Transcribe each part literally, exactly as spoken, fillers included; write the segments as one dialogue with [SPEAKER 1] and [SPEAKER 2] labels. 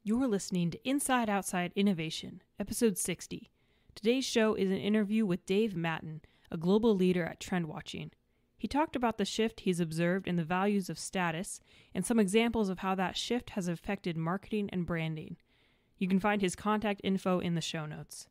[SPEAKER 1] You're listening to Inside Outside Innovation, episode sixty. Today's show is an interview with Dave Mattin, a global leader at TrendWatching. He talked about the shift he's observed in the values of status and some examples of how that shift has affected marketing and branding. You can find his contact info in the show notes.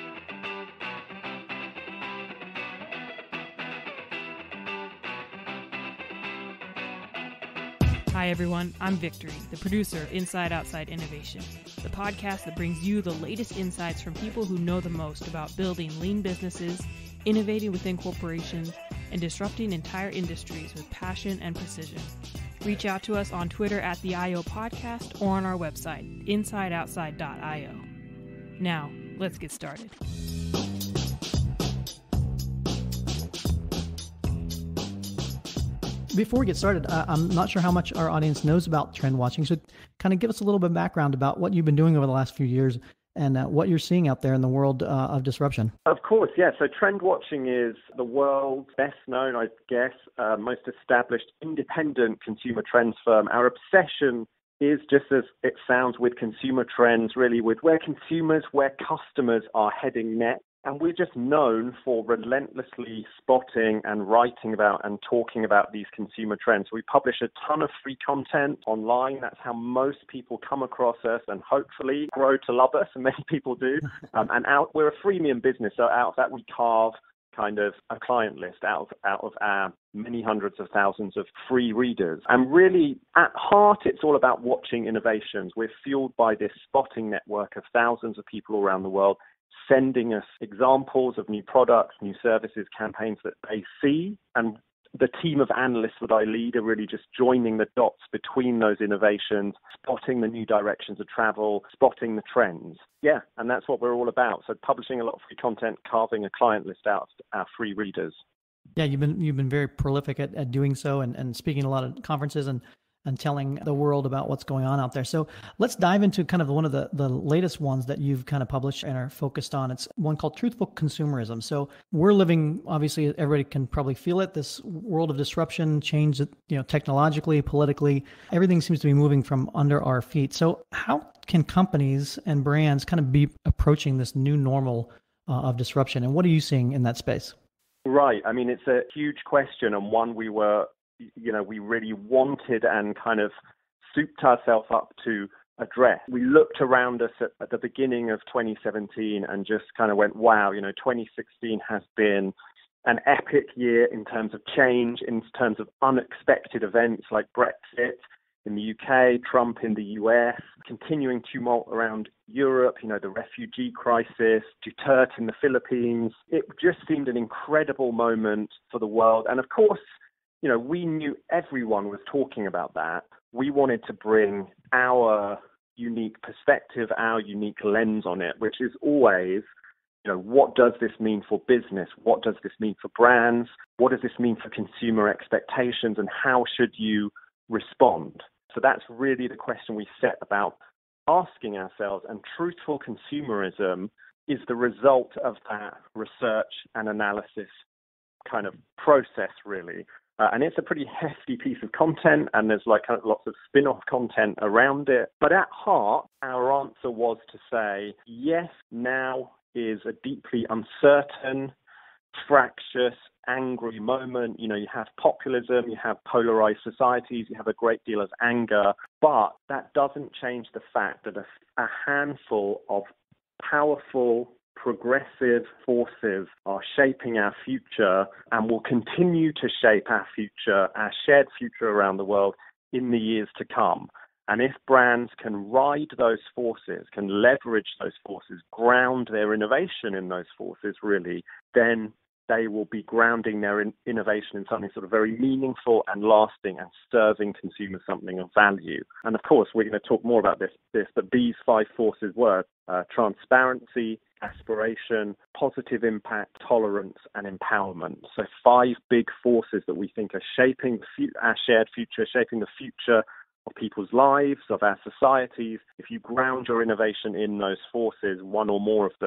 [SPEAKER 1] Hi everyone, I'm Victory, the producer of Inside Outside Innovation, the podcast that brings you the latest insights from people who know the most about building lean businesses, innovating within corporations, and disrupting entire industries with passion and precision. Reach out to us on Twitter at the I O Podcast or on our website, inside outside dot io. Now, let's get started.
[SPEAKER 2] Before we get started, uh, I'm not sure how much our audience knows about TrendWatching, so kind of give us a little bit of background about what you've been doing over the last few years and uh, what you're seeing out there in the world uh, of disruption.
[SPEAKER 3] Of course, yeah. So TrendWatching is the world's best known, I guess, uh, most established independent consumer trends firm. Our obsession is, just as it sounds, with consumer trends, really with where consumers, where customers are heading next. And we're just known for relentlessly spotting and writing about and talking about these consumer trends. We publish a ton of free content online. That's how most people come across us and hopefully grow to love us, and many people do. Um, and out, we're a freemium business, so out of that we carve kind of a client list out of, out of our many hundreds of thousands of free readers. And really, at heart, it's all about watching innovations. We're fueled by this spotting network of thousands of people around the world, sending us examples of new products, new services, campaigns that they see. And the team of analysts that I lead are really just joining the dots between those innovations, spotting the new directions of travel, spotting the trends. Yeah, and that's what we're all about. So publishing a lot of free content, carving a client list out of our free readers.
[SPEAKER 2] Yeah, you've been you've been very prolific at, at doing so and, and speaking at a lot of conferences and and telling the world about what's going on out there. So let's dive into kind of one of the, the latest ones that you've kind of published and are focused on. It's one called Truthful Consumerism. So we're living, obviously, everybody can probably feel it, this world of disruption, change, you know, technologically, politically, everything seems to be moving from under our feet. So how can companies and brands kind of be approaching this new normal uh, of disruption? And what are you seeing in that space?
[SPEAKER 3] Right. I mean, it's a huge question, and one we were you know, we really wanted and kind of souped ourselves up to address. We looked around us at, at the beginning of twenty seventeen and just kind of went, wow, you know, twenty sixteen has been an epic year in terms of change, in terms of unexpected events like Brexit in the U K, Trump in the U S, continuing tumult around Europe, you know, the refugee crisis, Duterte in the Philippines. It just seemed an incredible moment for the world. And of course, you know, we knew everyone was talking about that. We wanted to bring our unique perspective, our unique lens on it, which is always, you know, what does this mean for business? What does this mean for brands? What does this mean for consumer expectations? And how should you respond? So that's really the question we set about asking ourselves. And truthful consumerism is the result of that research and analysis kind of process, really. Uh, and it's a pretty hefty piece of content, and there's like kind of lots of spin-off content around it. But at heart, our answer was to say, yes, now is a deeply uncertain, fractious, angry moment. You know, you have populism, you have polarized societies, you have a great deal of anger, but that doesn't change the fact that a, a handful of powerful, progressive forces are shaping our future and will continue to shape our future, our shared future around the world in the years to come. And if brands can ride those forces, can leverage those forces, ground their innovation in those forces, really, then they will be grounding their in- innovation in something sort of very meaningful and lasting and serving consumers something of value. And of course, we're going to talk more about this, this but these five forces were uh, transparency, aspiration, positive impact, tolerance, and empowerment. So five big forces that we think are shaping the fu- our shared future, shaping the future of people's lives, of our societies. If you ground your innovation in those forces, one or more of them,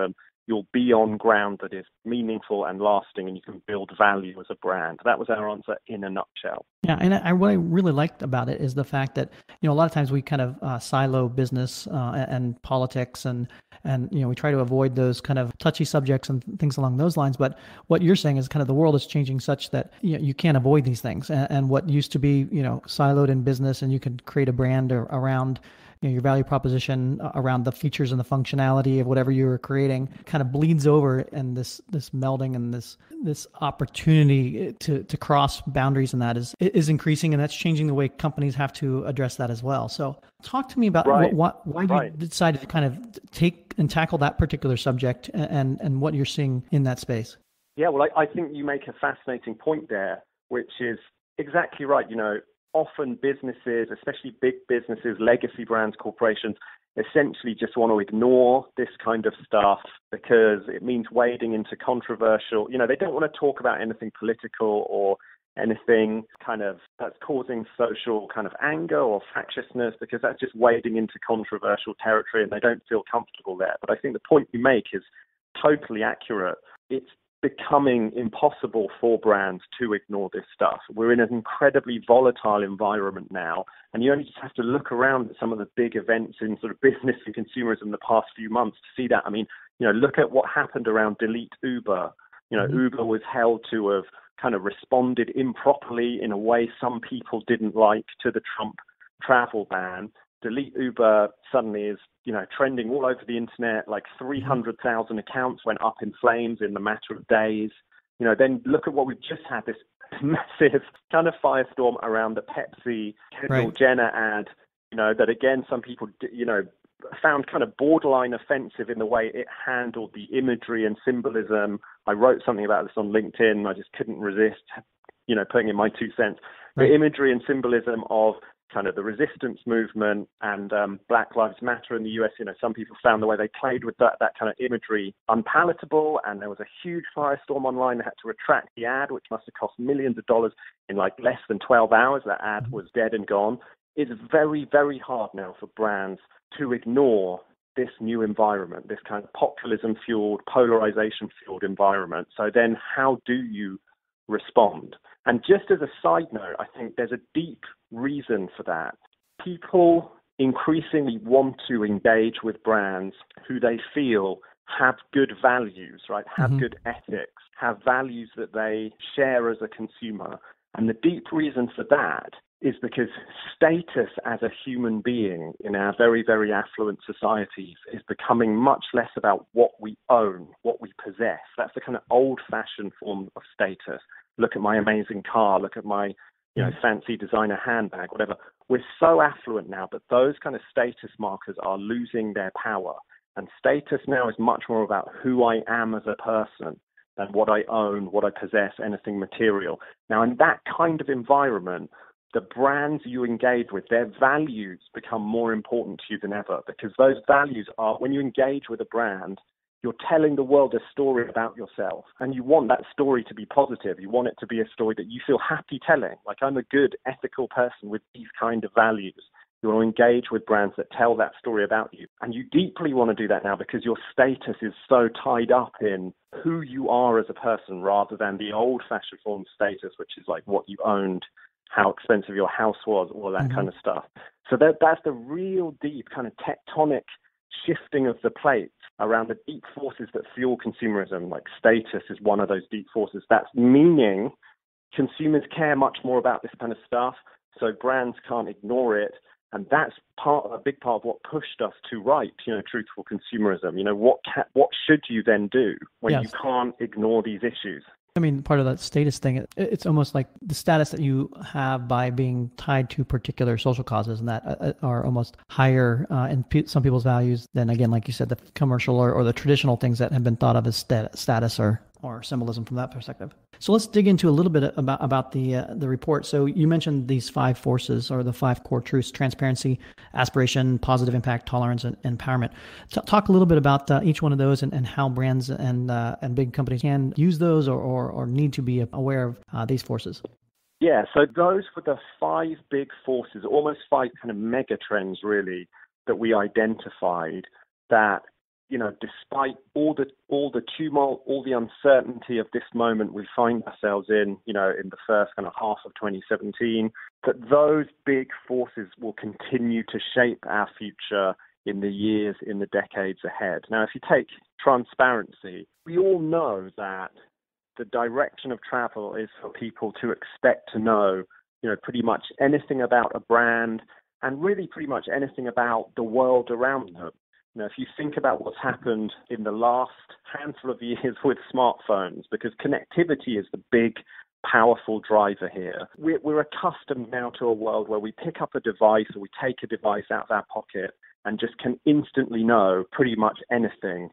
[SPEAKER 3] you'll be on ground that is meaningful and lasting, and you can build value as a brand. That was our answer in a nutshell.
[SPEAKER 2] Yeah, and I, what I really liked about it is the fact that, you know, a lot of times we kind of uh, silo business uh, and politics, and and you know, we try to avoid those kind of touchy subjects and things along those lines. But what you're saying is kind of the world is changing such that, you know, you can't avoid these things. And, and what used to be, you know, siloed in business, and you could create a brand or, around, you know, your value proposition, around the features and the functionality of whatever you were creating, kind of bleeds over, and this this melding and this this opportunity to to cross boundaries, and that is is increasing, and that's changing the way companies have to address that as well. So talk to me about
[SPEAKER 3] right.
[SPEAKER 2] what, what, why
[SPEAKER 3] right.
[SPEAKER 2] you decided to kind of take and tackle that particular subject, and and what you're seeing in that space.
[SPEAKER 3] Yeah, well, I, I think you make a fascinating point there, which is exactly right. You know, often businesses, especially big businesses, legacy brands, corporations, essentially just want to ignore this kind of stuff because it means wading into controversial, you know, they don't want to talk about anything political or anything kind of that's causing social kind of anger or fractiousness, because that's just wading into controversial territory and they don't feel comfortable there. But I think the point you make is totally accurate. It's becoming impossible for brands to ignore this stuff. We're in an incredibly volatile environment now, and you only just have to look around at some of the big events in sort of business and consumerism in the past few months to see that. I mean, you know, look at what happened around Delete Uber. You know, mm-hmm. Uber was held to have kind of responded improperly in a way some people didn't like to the Trump travel ban. Delete Uber suddenly is, you know, trending all over the internet. Like three hundred thousand accounts went up in flames in the matter of days. You know, then look at what we've just had, this massive kind of firestorm around the Pepsi Kendall right. Jenner ad, you know, that again, some people, you know, found kind of borderline offensive in the way it handled the imagery and symbolism. I wrote something about this on LinkedIn. I just couldn't resist, you know, putting in my two cents. Right. The imagery and symbolism of kind of the resistance movement and um, Black Lives Matter in the U S, you know, some people found the way they played with that, that kind of imagery unpalatable, and there was a huge firestorm online. They had to retract the ad, which must have cost millions of dollars in like less than twelve hours. That ad was dead and gone. It's very, very hard now for brands to ignore this new environment, this kind of populism-fueled, polarization-fueled environment. So then how do you respond? And just as a side note, I think there's a deep reason for that. People increasingly want to engage with brands who they feel have good values, right? Have mm-hmm. good ethics, have values that they share as a consumer. And the deep reason for that is because status as a human being in our very, very affluent societies is becoming much less about what we own, what we possess. That's the kind of old-fashioned form of status. Look at my amazing car, look at my, you know, fancy designer handbag, whatever. We're so affluent now, but those kind of status markers are losing their power. And status now is much more about who I am as a person than what I own, what I possess, anything material. Now, in that kind of environment, the brands you engage with, their values become more important to you than ever, because those values are, when you engage with a brand, you're telling the world a story about yourself, and you want that story to be positive. You want it to be a story that you feel happy telling. Like, I'm a good, ethical person with these kind of values. You want to engage with brands that tell that story about you. And you deeply want to do that now because your status is so tied up in who you are as a person rather than the old-fashioned form of status, which is like what you owned, how expensive your house was, all that mm-hmm. kind of stuff. So that that's the real deep kind of tectonic shifting of the plates around the deep forces that fuel consumerism. Like status is one of those deep forces. That's meaning consumers care much more about this kind of stuff, so brands can't ignore it. And that's part, a big part of what pushed us to write, you know, Truthful Consumerism. You know, what ca- what should you then do when yes. you can't ignore these issues?
[SPEAKER 2] I mean, part of that status thing, it, it's almost like the status that you have by being tied to particular social causes, and that uh, are almost higher uh, in pe- some people's values than, again, like you said, the commercial or, or the traditional things that have been thought of as stat- status or or symbolism from that perspective. So let's dig into a little bit about about the uh, the report. So you mentioned these five forces, or the five core truths: transparency, aspiration, positive impact, tolerance, and empowerment. T- talk a little bit about uh, each one of those and, and how brands and uh, and big companies can use those or or, or need to be aware of uh, these forces.
[SPEAKER 3] Yeah, so those were the five big forces, almost five kind of mega trends really, that we identified that you know, despite all the all the tumult, all the uncertainty of this moment we find ourselves in, you know, in the first kind of half of twenty seventeen, that those big forces will continue to shape our future in the years, in the decades ahead. Now, if you take transparency, we all know that the direction of travel is for people to expect to know, you know, pretty much anything about a brand and really pretty much anything about the world around them. You know, if you think about what's happened in the last handful of years with smartphones, because connectivity is the big, powerful driver here. We're, we're accustomed now to a world where we pick up a device or we take a device out of our pocket and just can instantly know pretty much anything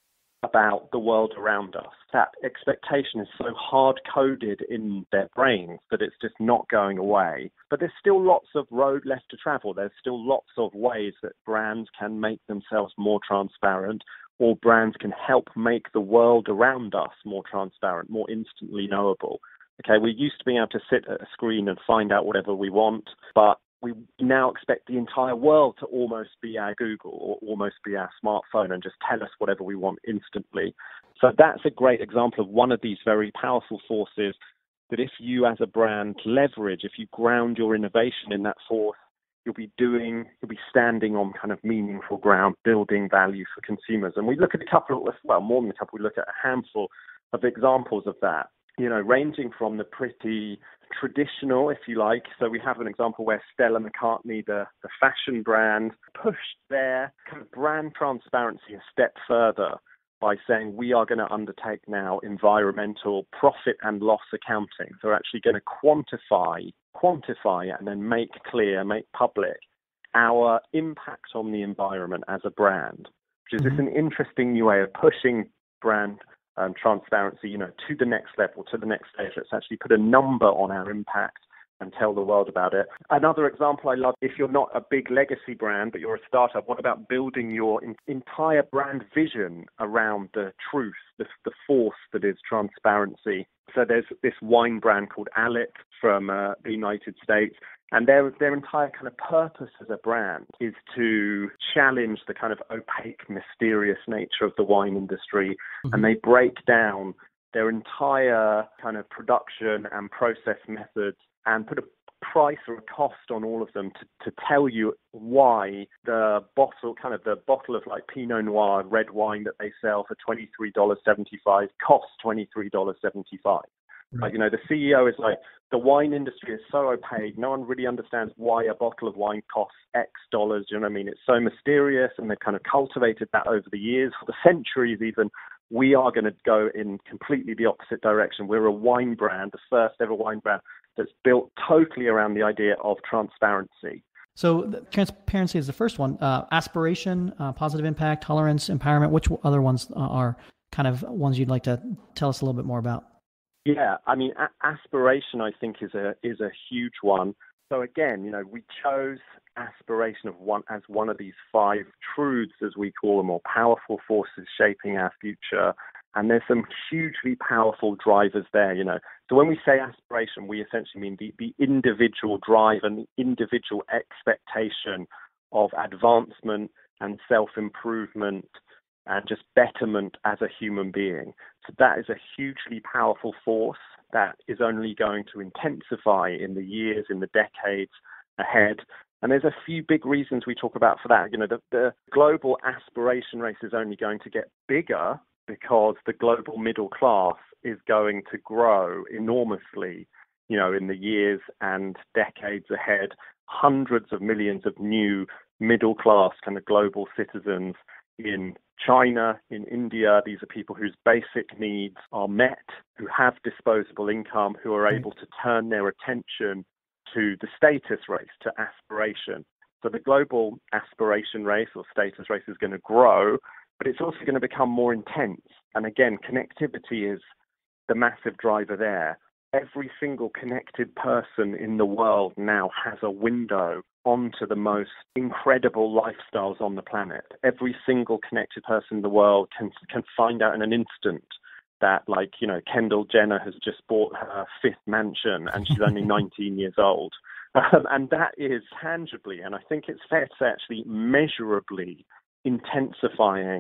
[SPEAKER 3] about the world around us. That expectation is so hard-coded in their brains that it's just not going away. But there's still lots of road left to travel. There's still lots of ways that brands can make themselves more transparent, or brands can help make the world around us more transparent, more instantly knowable. Okay, we used to be able to sit at a screen and find out whatever we want, but we now expect the entire world to almost be our Google or almost be our smartphone and just tell us whatever we want instantly. So that's a great example of one of these very powerful forces that if you as a brand leverage, if you ground your innovation in that force, you'll be doing, you'll be standing on kind of meaningful ground, building value for consumers. And we look at a couple of, well, more than a couple, we look at a handful of examples of that, you know, ranging from the pretty traditional, if you like. So we have an example where Stella McCartney, the, the fashion brand, pushed their kind of brand transparency a step further by saying we are going to undertake now environmental profit and loss accounting. So we're actually going to quantify, quantify and then make clear, make public our impact on the environment as a brand, which is just an interesting new way of pushing brand Um, transparency, you know, to the next level, to the next stage. Let's actually put a number on our impact and tell the world about it. Another example I love, if you're not a big legacy brand, but you're a startup, what about building your in- entire brand vision around the truth, the, the force that is transparency? So there's this wine brand called Alec from uh, the United States, and their their entire kind of purpose as a brand is to challenge the kind of opaque, mysterious nature of the wine industry, mm-hmm. and they break down their entire kind of production and process methods and put a price or a cost on all of them to, to tell you why the bottle, kind of the bottle of like Pinot Noir red wine that they sell for twenty-three dollars and seventy-five cents costs twenty-three dollars and seventy-five cents. Right. Like, you know, the C E O is like, the wine industry is so opaque. No one really understands why a bottle of wine costs X dollars. You know what I mean? It's so mysterious, and they've kind of cultivated that over the years, for the centuries even. We are going to go in completely the opposite direction. We're a wine brand, the first ever wine brand that's built totally around the idea of transparency.
[SPEAKER 2] So transparency is the first one. Uh, aspiration, uh, positive impact, tolerance, empowerment. Which other ones are kind of ones you'd like to tell us a little bit more about?
[SPEAKER 3] Yeah, I mean, a- aspiration, I think, is a is a huge one. So again, you know, we chose aspiration of one as one of these five truths, as we call them, or powerful forces shaping our future. And there's some hugely powerful drivers there, you know. So when we say aspiration, we essentially mean the, the individual drive and the individual expectation of advancement and self-improvement and just betterment as a human being. So that is a hugely powerful force that is only going to intensify in the years, in the decades ahead. And there's a few big reasons we talk about for that. You know, the, the global aspiration race is only going to get bigger because the global middle class is going to grow enormously, you know, in the years and decades ahead. Hundreds of millions of new middle class kind of global citizens in China, in India. These are people whose basic needs are met, who have disposable income, who are able to turn their attention to the status race, to aspiration. So the global aspiration race or status race is going to grow, but it's also going to become more intense. And again, connectivity is the massive driver there. Every single connected person in the world now has a window onto the most incredible lifestyles on the planet. Every single connected person in the world can can find out in an instant that, like, you know, Kendall Jenner has just bought her fifth mansion and she's only nineteen years old. Um, and that is tangibly, and I think it's fair to say actually measurably intensifying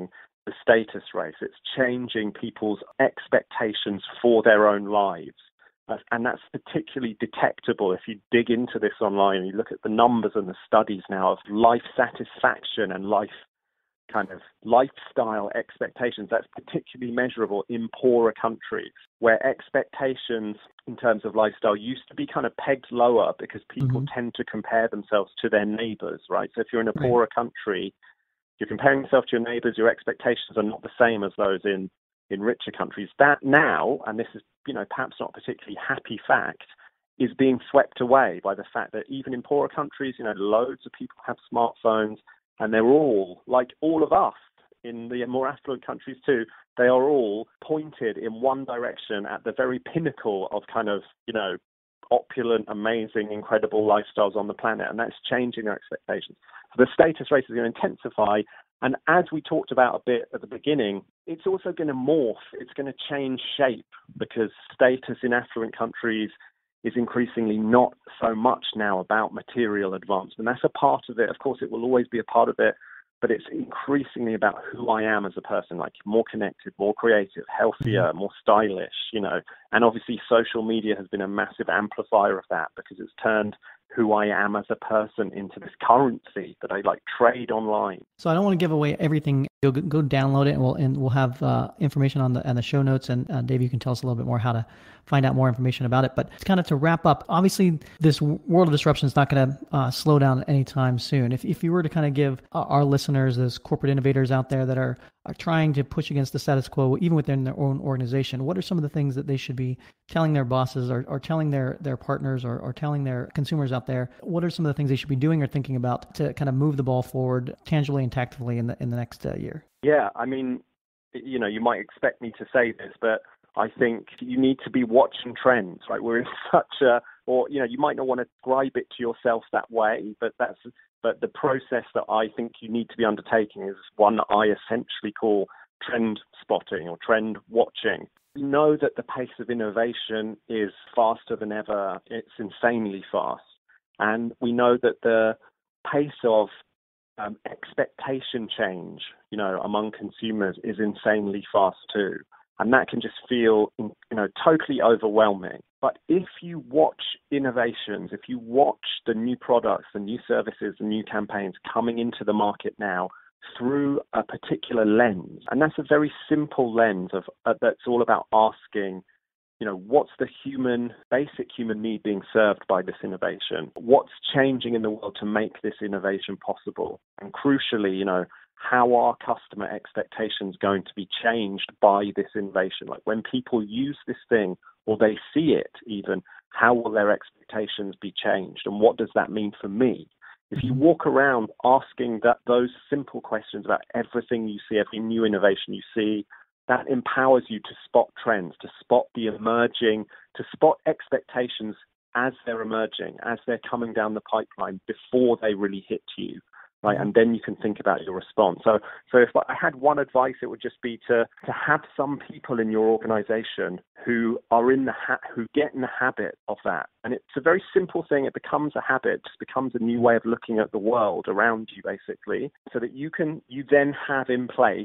[SPEAKER 3] the status race. It's changing people's expectations for their own lives. And that's particularly detectable if you dig into this online and you look at the numbers and the studies now of life satisfaction and life kind of lifestyle expectations. That's particularly measurable in poorer countries where expectations in terms of lifestyle used to be kind of pegged lower because people mm-hmm. tend to compare themselves to their neighbors, right? So if you're in a poorer right. country, you're comparing yourself to your neighbors, your expectations are not the same as those in, in richer countries. That now, and this is, you know, perhaps not a particularly happy fact, is being swept away by the fact that even in poorer countries, you know, loads of people have smartphones, and they're all, like all of us in the more affluent countries too, they are all pointed in one direction at the very pinnacle of kind of, you know, opulent, amazing, incredible lifestyles on the planet, and that's changing their expectations. So the status race is going to intensify, and as we talked about a bit at the beginning, it's also going to morph. It's going to change shape because status in affluent countries is increasingly not so much now about material advancement. That's a part of it. Of course, it will always be a part of it, but it's increasingly about who I am as a person, like more connected, more creative, healthier, more stylish, you know. And obviously social media has been a massive amplifier of that because it's turned who I am as a person into this currency that I like trade online.
[SPEAKER 2] So I don't want to give away everything. Go, go download it, and we'll and we'll have uh, information on the on the show notes. And uh, Dave, you can tell us a little bit more how to find out more information about it. But it's kind of to wrap up. Obviously, this world of disruption is not going to uh, slow down anytime soon. If if you were to kind of give our listeners, those corporate innovators out there that are are trying to push against the status quo, even within their own organization, what are some of the things that they should be telling their bosses or, or telling their, their partners or, or telling their consumers out there? What are some of the things they should be doing or thinking about to kind of move the ball forward tangibly and tactically in the in the next uh, year?
[SPEAKER 3] Yeah, I mean, you know, you might expect me to say this, but I think you need to be watching trends, right? We're in such a, or, you know, you might not want to describe it to yourself that way, but that's, but the process that I think you need to be undertaking is one that I essentially call trend spotting or trend watching. We know that the pace of innovation is faster than ever. It's insanely fast. And we know that the pace of um, expectation change, you know, among consumers is insanely fast too. And that can just feel, you know, totally overwhelming. But if you watch innovations, if you watch the new products, the new services, the new campaigns coming into the market now through a particular lens, and that's a very simple lens of uh, that's all about asking, you know, what's the human, basic human need being served by this innovation? What's changing in the world to make this innovation possible? And crucially, you know, how are customer expectations going to be changed by this innovation? Like when people use this thing or they see it even, how will their expectations be changed? And what does that mean for me? If you walk around asking that those simple questions about everything you see, every new innovation you see, that empowers you to spot trends, to spot the emerging, to spot expectations as they're emerging, as they're coming down the pipeline before they really hit you. Right, and then you can think about your response. So, so if I had one advice, it would just be to to have some people in your organization who are in the ha- who get in the habit of that. And it's a very simple thing. It becomes a habit, it just becomes a new way of looking at the world around you, basically, so that you can you then have in place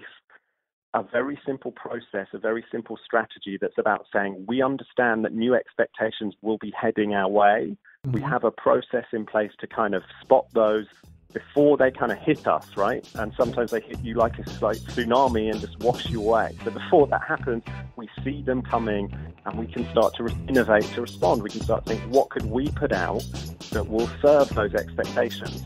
[SPEAKER 3] a very simple process, a very simple strategy that's about saying we understand that new expectations will be heading our way. Mm-hmm. We have a process in place to kind of spot those before they kind of hit us, right? And sometimes they hit you like a like tsunami and just wash you away. So before that happens, we see them coming and we can start to re- innovate to respond. We can start to think, what could we put out that will serve those expectations?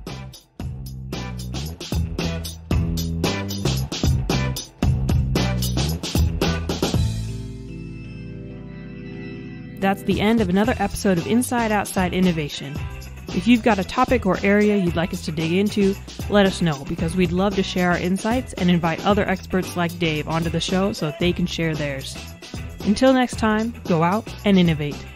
[SPEAKER 1] That's the end of another episode of Inside Outside Innovation. If you've got a topic or area you'd like us to dig into, let us know, because we'd love to share our insights and invite other experts like Dave onto the show so that they can share theirs. Until next time, go out and innovate.